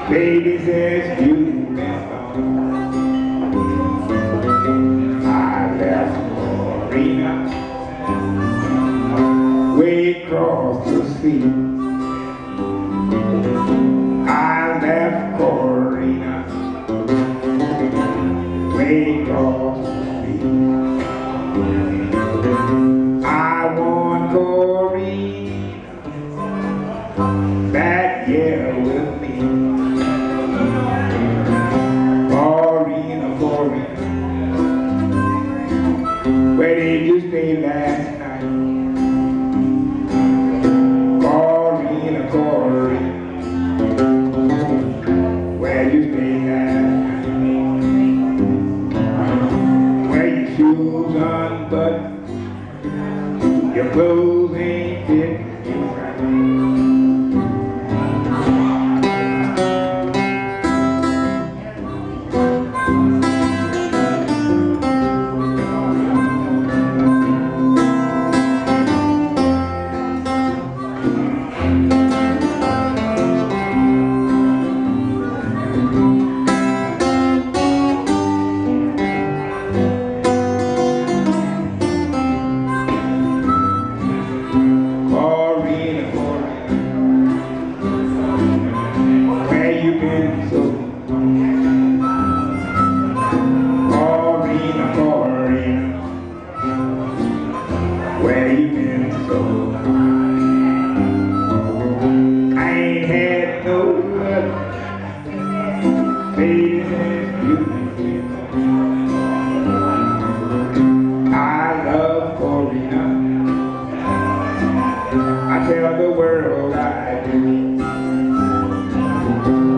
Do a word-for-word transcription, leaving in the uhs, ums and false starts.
Baby says you've been gone. I left Corina way across the sea. I left Corina way across the sea. I want Corina back here with me. Corina, Corina, where did you stay last night? Corina, Corina, where you stay last night? Where your shoes unbuttoned, your clothes ain't fit you right. Where you been so long? I ain't had no luck, baby, since you been gone. I love Corina, I tell the world I do.